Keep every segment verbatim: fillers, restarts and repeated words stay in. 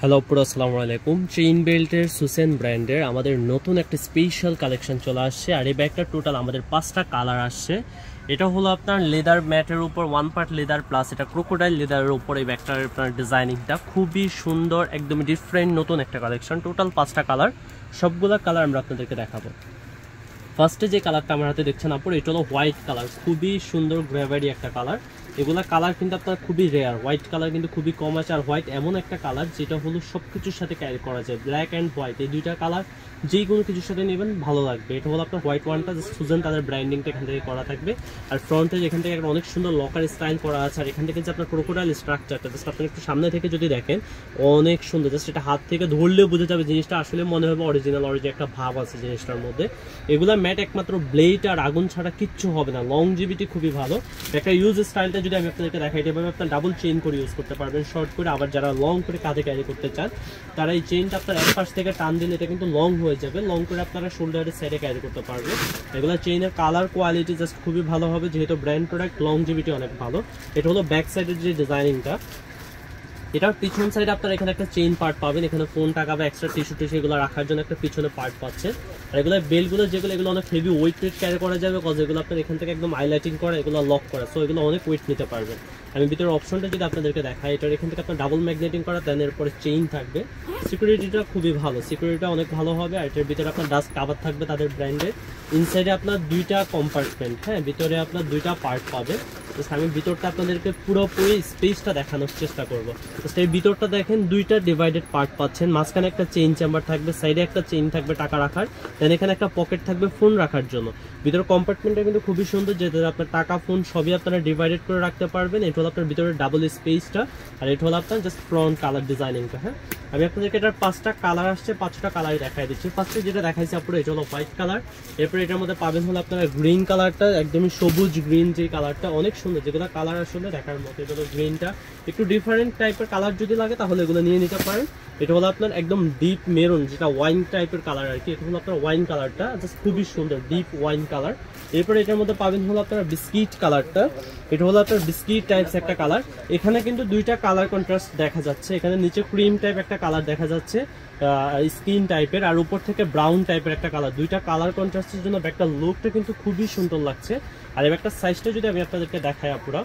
Hello পুরো আসসালামু আলাইকুম। চেইন বেল্টের সুসেন ব্র্যান্ডের আমাদের নতুন একটা স্পেশাল কালেকশন চলে আসছে। আর এই ব্যাগটা টোটাল আমাদের পাঁচটা কালার আসছে। এটা হলো আপনার লেদার ম্যাটের উপর ওয়ান পার্ট লেদার প্লাস এটা ক্রোকোডাইল লেদারের উপর এই ব্যাগটার আপনার ডিজাইনিংটা খুবই সুন্দর, একদমই ডিফারেন্ট নতুন একটা কালেকশন। টোটাল পাঁচটা কালার, সবগুলা কালার আমরা আপনাদেরকে দেখাবো। ফার্স্টে যে কালারটা আমার হাতে দেখছেন আপুর, এটা হলো হোয়াইট কালার, খুবই সুন্দর গ্রেভারি একটা কালার। এগুলা কালার কিন্তু আপনার খুবই রেয়ার, হোয়াইট কালার কিন্তু খুবই কম আছে। আর হোয়াইট এমন একটা কালার যেটা হলো সব কিছুর সাথে ক্যারি করা যায়, ব্ল্যাক অ্যান্ড হোয়াইট এই দুইটা কালার যে কোনো কিছুর সাথে নেবেন ভালো লাগবে। এটা হলো আপনার হোয়াইট ওয়ানটা, সুজেন তাদের ব্র্যান্ডিংটা এখান থেকে করা থাকবে। আর ফ্রন্টে এখান থেকে একটা অনেক সুন্দর লকার স্টাইল করা আছে। আর এখান থেকে যে আপনার ক্রোকোডাইল স্ট্রাকচারটা জাস্ট আপনার একটু সামনে থেকে যদি দেখেন অনেক সুন্দর, জাস্ট এটা হাত থেকে ধরলেও বোঝা যাবে জিনিসটা আসলে মনে হবে অরিজিনাল অরিজিনাল একটা ভাব আছে জিনিসটার মধ্যে। এগুলা ম্যাট একমাত্র ব্লেড আর আগুন ছাড়া কিচ্ছু হবে না, লংজিভিটি খুবই ভালো। একটা ইউজ স্টাইলটা যদি আমি আপনাদেরকে দেখাই, এভাবে আপনার ডাবল চেইন করে ইউজ করতে পারবেন শর্ট করে। আবার যারা লং করে কাঁধে ক্যারি করতে চান তারা এই চেইনটা আপনার এক পাশ থেকে টান দিলে এটা কিন্তু লং হয়ে যাবে, লং করে আপনারা শোল্ডারের সাইডে ক্যারি করতে পারবেন। এগুলো চেইনের কালার কোয়ালিটি জাস্ট খুবই ভালো হবে, যেহেতু ব্র্যান্ড প্রোডাক্ট, লংজিভিটি অনেক ভালো। এটা হলো ব্যাক সাইডের যে ডিজাইনিংটা। এটার পিছন সাইডে আপনারা এখানে একটা চেইন পার্ট পাবেন, এখানে ফোন টাকা বা এক্সট্রা টিস্যু টিস্যু এগুলো রাখার জন্য একটা পিছনে পার্ট পাচ্ছেন। আর এগুলো বেল্টগুলো যেগুলো এগুলো অনেক হেভি ওয়েট ওয়েট ক্যারি করা যাবে, কজ এগুলো আপনার এখান থেকে একদম হাইলাইটিং করা, এগুলো লক করা, সো এগুলো অনেক ওয়েট নিতে পারবেন। আমি ভিতরের অপশনটা যদি আপনাদেরকে দেখাই, এটার এখান থেকে আপনার ডাবল ম্যাগনেটিং করা, দেন এরপরে চেইন থাকবে। সিকিউরিটিটা খুবই ভালো, সিকিউরিটিটা অনেক ভালো হবে। আর এটার ভিতরে আপনার ডাস্ট কাভার থাকবে তাদের ব্র্যান্ডের। ইনসাইডে আপনার দুইটা কম্পার্টমেন্ট, হ্যাঁ ভিতরে আপনার দুইটা পার্ট পাবে। আমি ভিতরটা আপনাদেরকে পুরোপুরি স্পেসটা দেখানোর চেষ্টা করবো। এই ভিতরটা দেখেন দুইটা ডিভাইডেড পার্ট পাচ্ছেন, মাঝখানে একটা চেইন চেম্বার থাকবে, সাইডে একটা চেইন থাকবে টাকা রাখার, দেন এখানে একটা পকেট থাকবে ফোন রাখার জন্য। ভিতরে কম্পার্টমেন্টটা কিন্তু খুবই সুন্দর, যেটা আপনার টাকা ফোন সবই আপনারা ডিভাইডেড করে রাখতে পারবেন। এটা হলো আপনার ভিতরে ডাবল স্পেসটা, আর এটা হলো আপনার জাস্ট ফ্রন্ট কালার ডিজাইনিংটা। হ্যাঁ আমি আপনাদেরকে এটার পাঁচটা কালার আসছে, পাঁচটা কালারই দেখাই দিচ্ছি। ফার্স্টে যেটা দেখাইছি আপনার এটা হলো হোয়াইট কালার, এরপরে এটার মধ্যে পাবেন হলো আপনারা গ্রিন কালারটা, একদমই সবুজ গ্রিন যে কালারটা অনেক সুন্দর, যেগুলো কালার আসলে দেখার মতো। এটা হলো গ্রিনটা, একটু ডিফারেন্ট টাইপের কালার যদি লাগে তাহলে এগুলো নিয়ে নিতে পারেন। এটা হলো আপনার একদম ডিপ মেরুন, যেটা ওয়াইন টাইপের কালার আর কি। এটা হলো আপনার ওয়াইন কালারটা, জাস্ট খুবই সুন্দর ডিপ ওয়াইন কালার। এরপরে এটার মধ্যে পাবেন হলো আপনার বিস্কিট কালারটা, এটা হলো আপনার বিস্কিট টাইপস একটা কালার। এখানে কিন্তু দুইটা কালার কন্ট্রাস্ট দেখা যাচ্ছে, এখানে নিচে ক্রিম টাইপ একটা কালার দেখা যাচ্ছে স্কিন টাইপের, আর উপর থেকে ব্রাউন টাইপের একটা কালার। দুইটা কালার কন্ট্রাস্টের জন্য ব্যাগটার লুকটা কিন্তু খুবই সুন্দর লাগছে। আর এই ব্যাগটার সাইজটা যদি আমি আপনাদেরকে দেখাই আপুরা,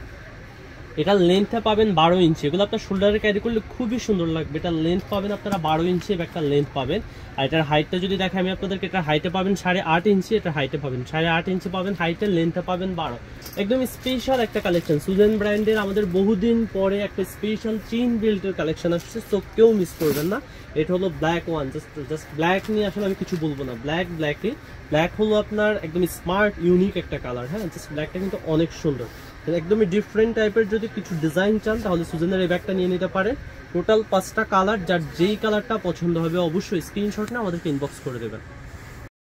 এটা লেন্থটা পাবেন বারো ইঞ্চি, এগুলো আপনার শোল্ডারে ক্যারি করলে খুবই সুন্দর লাগবে। এটা লেন্থ পাবেন আপনারা বারো ইঞ্চি, একটা লেন্থ পাবেন। আর এটার হাইটটা যদি দেখে আমি আপনাদেরকে, এটার হাইটে পাবেন সাড়ে আট ইঞ্চি, এটার হাইটে পাবেন সাড়ে আট ইঞ্চি পাবেন হাইটে, লেন্থটা পাবেন বারো। একদম স্পেশাল একটা কালেকশন, সুজেন ব্র্যান্ডের আমাদের বহুদিন পরে একটা স্পেশাল চেইন বেল্টের কালেকশন আসছে, তো কেউ মিস করবেন না। এটা হলো black one, just just black নিয়ে আসলে আমি কিছু বলবো না, ব্ল্যাক ব্ল্যাকই ব্ল্যাক হলো আপনার একদম স্মার্ট ইউনিক একটা কালার। হ্যাঁ জাস্ট ব্ল্যাকটা কিন্তু অনেক সুন্দর, একদমই ডিফারেন্ট টাইপের যদি কিছু ডিজাইন চান তাহলে সুজেনের এই ব্যাগটা নিয়ে নিতে পারেন। টোটাল পাঁচটা কালার, যার যেই কালারটা পছন্দ হবে অবশ্যই স্ক্রিনশট না আমাদেরকে ইনবক্স করে দেবেন।